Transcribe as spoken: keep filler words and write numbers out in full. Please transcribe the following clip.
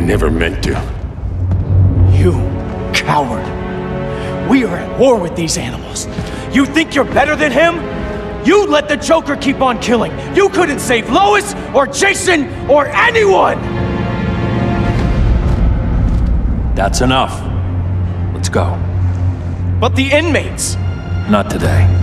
never meant to. You coward. We are at war with these animals. You think you're better than him? You let the Joker keep on killing. You couldn't save Lois, or Jason, or anyone! That's enough. Let's go. But the inmates! Not today.